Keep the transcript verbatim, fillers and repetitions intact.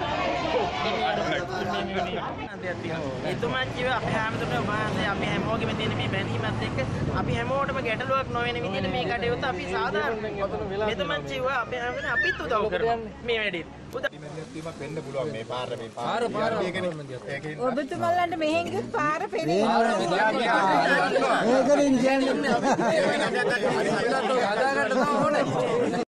එතුමන් කිව්ව අපි හැමෝටම වහන්සේ අපි හැමෝගෙම තියෙන මේ බැඳීමත් එක්ක අපි හැමෝටම ගැටලුවක් නොවන විදිහට මේ කටයුත්ත අපි සාධාරණ එතුමන් කිව්වා අපි හැමෝටම අපිත් උදව් කරමු මේ වැඩේට උදව්වක් වෙන්න පුළුවන් මේ පාර මේ පාර පාර මේකනේ ඔබතුමන්ලන්ට මෙහෙන් ගිය පාර පෙරේ ඒකනේ කියන්නේ හදාගන්න ඕනේ